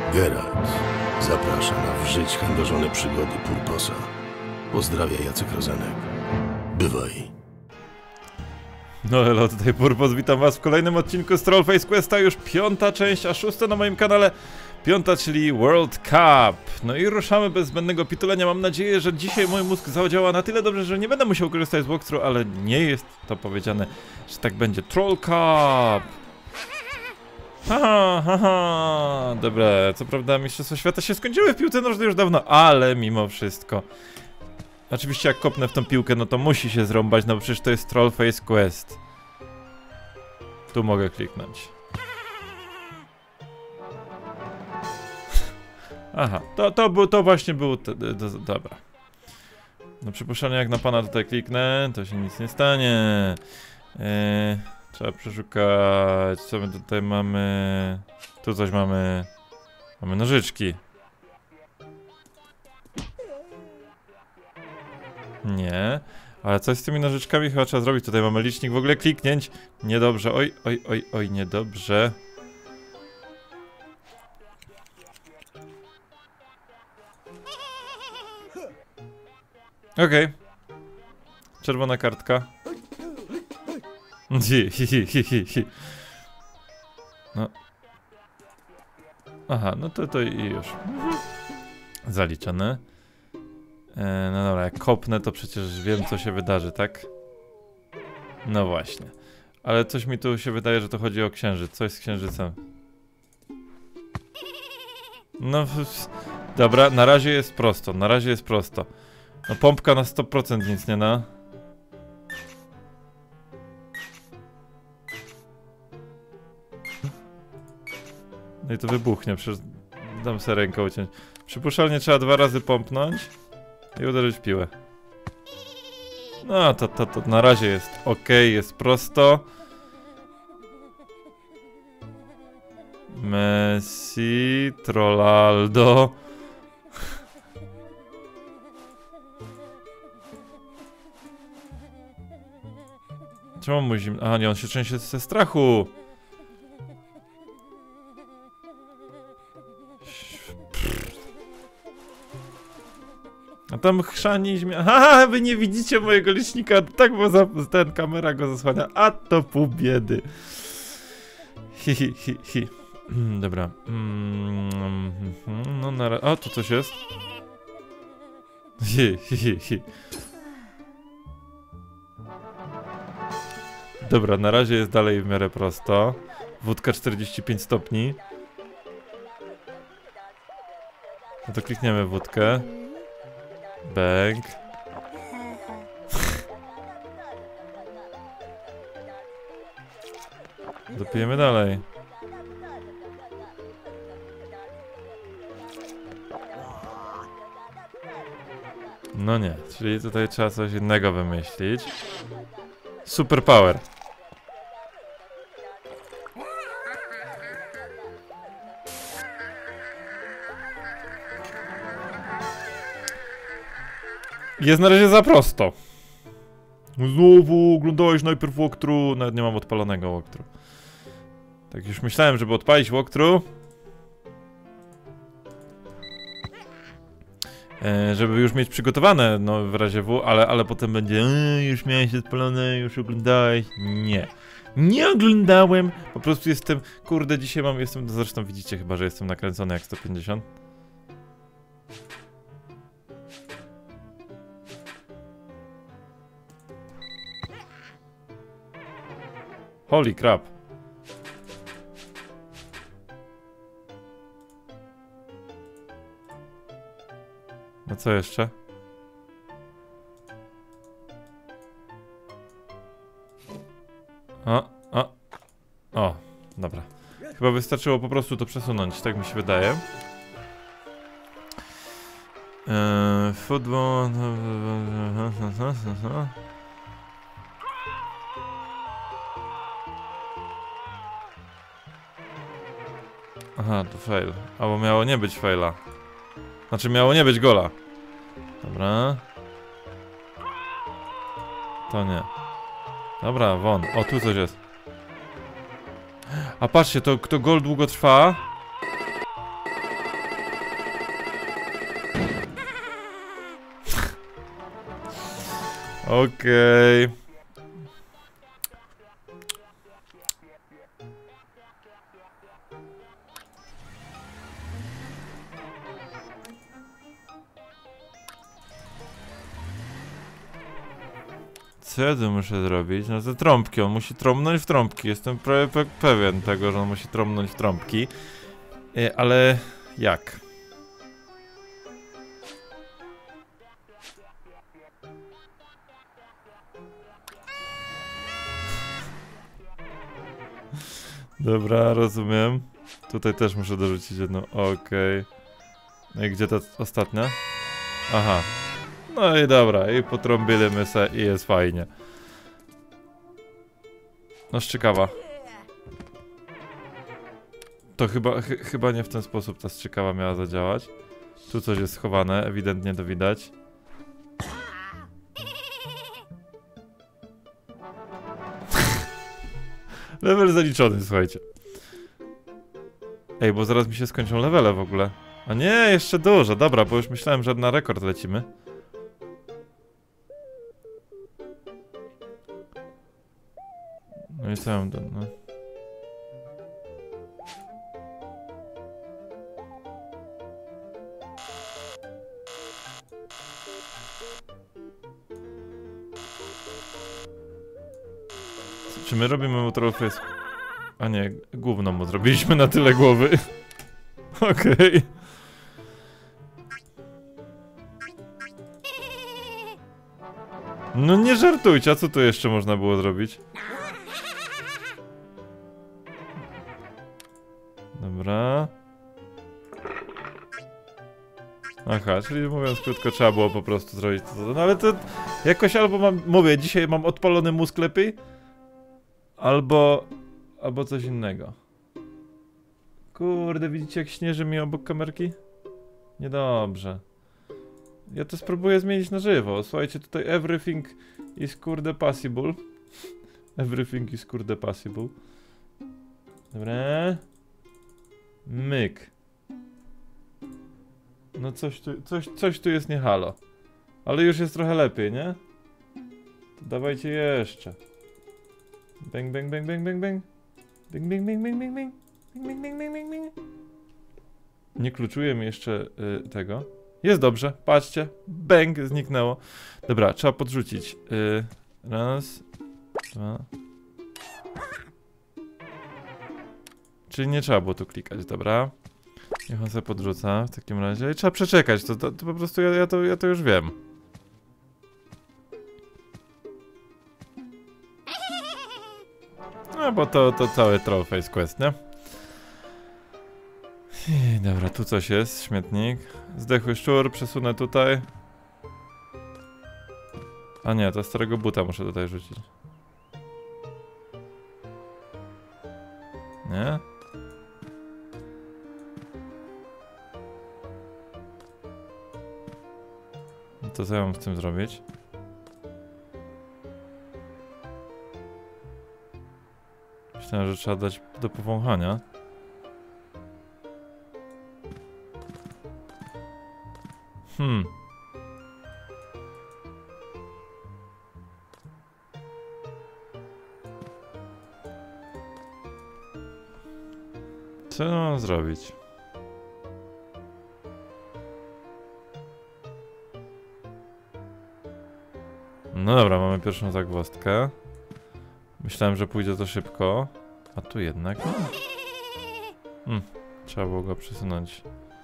Geralt zaprasza na w żyć chędożone przygody Purposa. Pozdrawia Jacek Rozenek. Bywaj. No hello, tutaj Purpos, witam was w kolejnym odcinku z Trollface Questa, już 5. część, a 6. na moim kanale. 5, czyli World Cup. No i ruszamy bez zbędnego pitolenia. Mam nadzieję, że dzisiaj mój mózg zadziała na tyle dobrze, że nie będę musiał korzystać z walkthrough, ale nie jest to powiedziane, że tak będzie. Troll Cup! Haha, haha. Dobra, co prawda Mistrzostwa Świata się skończyły w piłce nożnej już dawno, ale mimo wszystko. Oczywiście jak kopnę w tą piłkę, no to musi się zrąbać, no bo przecież to jest Trollface Quest. Tu mogę kliknąć. Aha, to właśnie było... Dobra. No przypuszczalnie jak na pana tutaj kliknę, to się nic nie stanie. Trzeba przeszukać, co my tutaj mamy... Tu coś mamy... Mamy nożyczki. Nie, ale coś z tymi nożyczkami chyba trzeba zrobić. Tutaj mamy licznik w ogóle kliknięć. Niedobrze, oj, niedobrze. Okej. Czerwona kartka. No. Aha, no to i już. Zaliczone. No dobra, jak kopnę, to przecież wiem, co się wydarzy, tak? No właśnie. Ale coś mi tu się wydaje, że to chodzi o księżyc. Coś z księżycem. No, dobra, na razie jest prosto, No pompka na 100% nic nie da. No i to wybuchnie, przecież dam sobie rękę uciąć. Przypuszczalnie trzeba 2 razy pompnąć i uderzyć w piłę. No to na razie jest ok, jest prosto. Messi, Trollaldo. Czemu musimy... Aha, nie, on się trzęsie ze strachu. A tam chrzani zmiana. Haha, wy nie widzicie mojego licznika. Tak, bo ten kamera go zasłania. A to pół biedy. Hi. Dobra. No na razie. O, tu coś jest. Hi. Dobra, na razie jest dalej w miarę prosto. Wódka 45 stopni. No to klikniemy w wódkę. Bang. Dopijemy dalej. No nie, czyli tutaj trzeba coś innego wymyślić. Super power. Jest na razie za prosto. Znowu oglądałeś najpierw walkthrough. Nawet nie mam odpalonego walkthrough. Tak już myślałem, żeby odpalić walkthrough. Żeby już mieć przygotowane, no w razie W, ale potem będzie już miałeś odpalone, już oglądałeś. Nie oglądałem. Po prostu jestem, kurde, dzisiaj jestem, zresztą widzicie chyba, że jestem nakręcony jak 150. Holy crap. No co jeszcze? O, dobra. Chyba wystarczyło po prostu to przesunąć, tak mi się wydaje. Football... Aha, to fail. Albo miało nie być faila. Znaczy miało nie być gola. Dobra. To nie. Dobra, won. O, tu coś jest. A patrzcie, to gol długo trwa. Okej. Co ja tu muszę zrobić? No te trąbki, on musi trąbnąć w trąbki. Jestem prawie pewien tego, że on musi trąbnąć w trąbki. Ale jak? Dobra, rozumiem. Tutaj też muszę dorzucić jedną. Okej. No i gdzie ta ostatnia? Aha. No i dobra, i potrąbimy se i jest fajnie. No strzykawa. To chyba nie w ten sposób ta strzykawa miała zadziałać. Tu coś jest schowane, ewidentnie to widać. Level zaliczony, słuchajcie. Ej, bo zaraz mi się skończą levele w ogóle. A nie, jeszcze dużo, dobra, bo już myślałem, że na rekord lecimy. No i co mam no. Czy my robimy mu trochę... A nie, gówno mu zrobiliśmy na tyle głowy. Okej. No nie żartujcie, a co tu jeszcze można było zrobić? Dobra. Aha, czyli mówiąc krótko, trzeba było po prostu zrobić to. No ale to jakoś albo mam, mówię, dzisiaj mam odpalony mózg lepiej, albo coś innego. Kurde, widzicie jak śnieży mi obok kamerki? Niedobrze. Ja to spróbuję zmienić na żywo. Słuchajcie, tutaj everything is kurde possible. Everything is kurde possible. Dobra. Myk. No coś tu jest nie halo. Ale już jest trochę lepiej, nie? To dawajcie jeszcze. Bang, bang, bang, bang, bang, bang. Bang, bang, bang, bang, bang, bang. Bang, bang, bang, bang, bang. Nie kluczuję mi jeszcze tego. Jest dobrze, patrzcie. Bang, zniknęło. Dobra, trzeba podrzucić. Raz, dwa. Czyli nie trzeba było tu klikać, dobra. Niech on sobie podrzuca w takim razie. I trzeba przeczekać, to po prostu ja to już wiem. No bo to cały Trollface Quest, nie? I dobra, tu coś jest, śmietnik. Zdechły szczur, przesunę tutaj. A nie, to starego buta muszę tutaj rzucić. Nie? No to co ja mam z tym zrobić? Myślałem, że trzeba dać do powąchania. Co mam zrobić? No dobra, mamy pierwszą zagwozdkę. Myślałem, że pójdzie to szybko. A tu jednak... Trzeba było go przesunąć.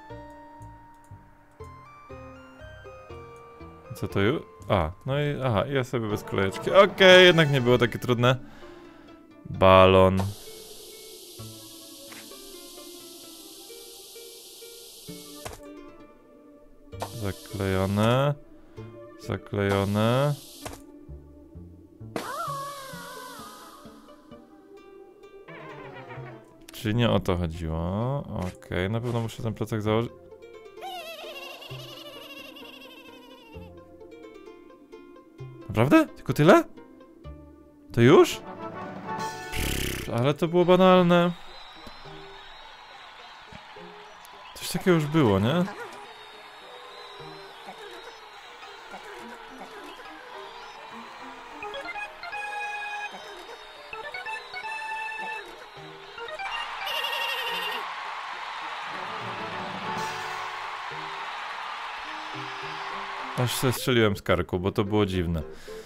Co to już? A, no i... Aha, ja sobie bez kolejeczki. Okej, jednak nie było takie trudne. Balon. Zaklejone. Zaklejone. Czyli nie o to chodziło. Okej, na pewno muszę ten plecak założyć. Naprawdę? Tylko tyle? To już? Ale to było banalne. Coś takiego już było, nie? Aż się strzeliłem z karku, bo to było dziwne.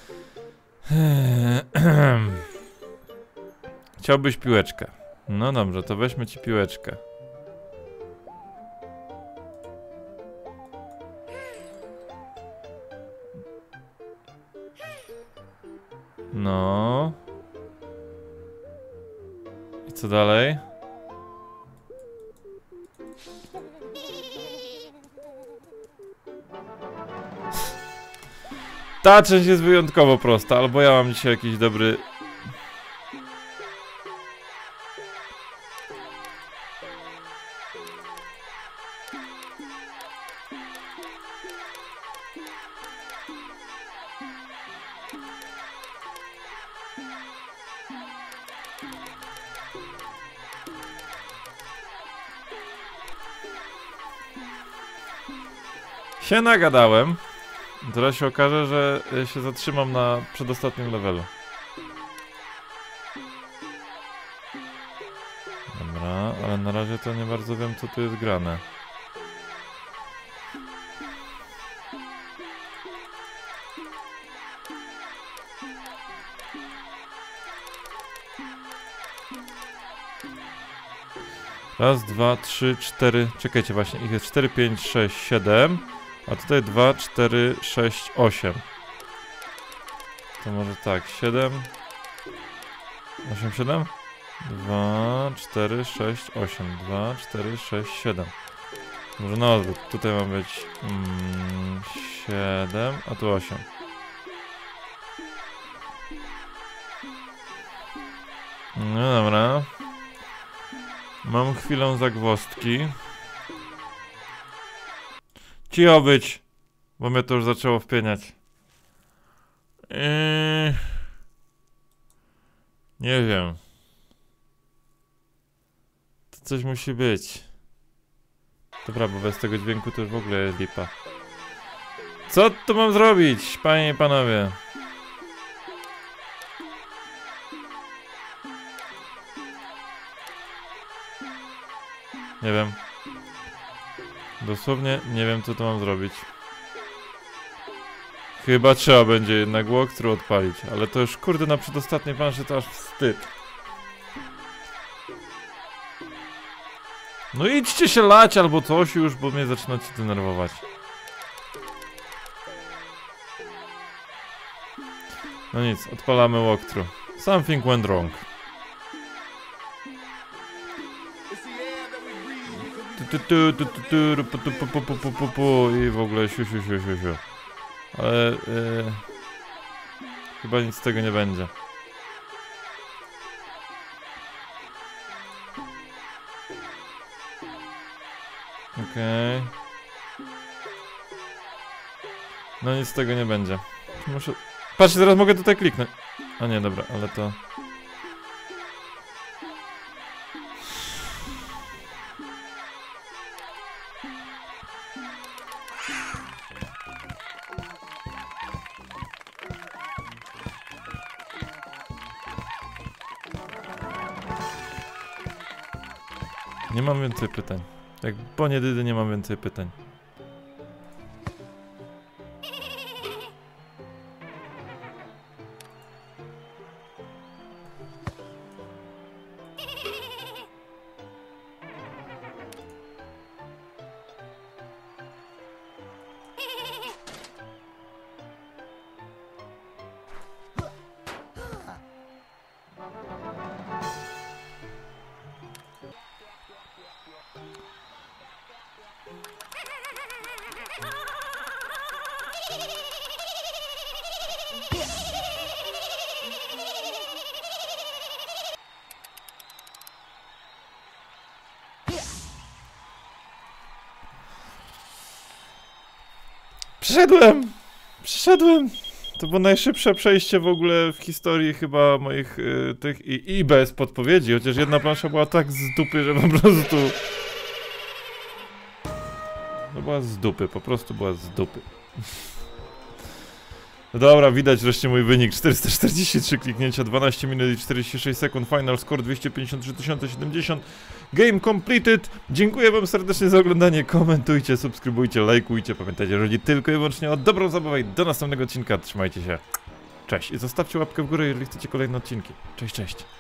Chciałbyś piłeczkę. No dobrze, to weźmy ci piłeczkę. No. I co dalej? Ta część jest wyjątkowo prosta, albo ja mam dzisiaj jakiś dobry... Się nagadałem. Teraz się okaże, że się zatrzymam na przedostatnim levelu. Dobra, ale na razie to nie bardzo wiem, co tu jest grane. Raz, dwa, trzy, cztery. Czekajcie, właśnie ich jest 4, 5, 6, 7. A tutaj 2, 4, 6, 8. To może tak, 7. 8, 7? 2, 4, 6, 8. 2, 4, 6, 7. Może na odwrót. Tutaj ma być 7, a tu 8. No dobra. Mam chwilę zagwozdki. Cicho być, bo mnie to już zaczęło wpieniać. Nie wiem. To coś musi być. Dobra, bo bez tego dźwięku to już w ogóle jest lipa. Co tu mam zrobić, panie i panowie? Nie wiem. Dosłownie nie wiem, co tu mam zrobić. Chyba trzeba będzie jednak walkthrough odpalić, ale to już kurde na przedostatniej planszy to aż wstyd. No idźcie się lać albo coś już, bo mnie zaczynacie denerwować. No nic, odpalamy walkthrough. Something went wrong. I w ogóle siu. Ale chyba nic z tego nie będzie. Okej. No nic z tego nie będzie. Muszę... Patrzcie, teraz mogę tutaj kliknąć. A nie, dobra, ale to... Nie mam więcej pytań. Jak Bonie Dydy nie mam więcej pytań. Przeszedłem! To było najszybsze przejście w ogóle w historii chyba moich tych i bez podpowiedzi, chociaż jedna plansza była tak z dupy, że po prostu... To była z dupy, po prostu była z dupy. No dobra, widać wreszcie mój wynik. 443 kliknięcia, 12 minut i 46 sekund. Final score 253 070. Game completed. Dziękuję wam serdecznie za oglądanie. Komentujcie, subskrybujcie, lajkujcie. Pamiętajcie, że chodzi tylko i wyłącznie o dobrą zabawę i do następnego odcinka. Trzymajcie się. Cześć i zostawcie łapkę w górę, jeżeli chcecie kolejne odcinki. Cześć, cześć.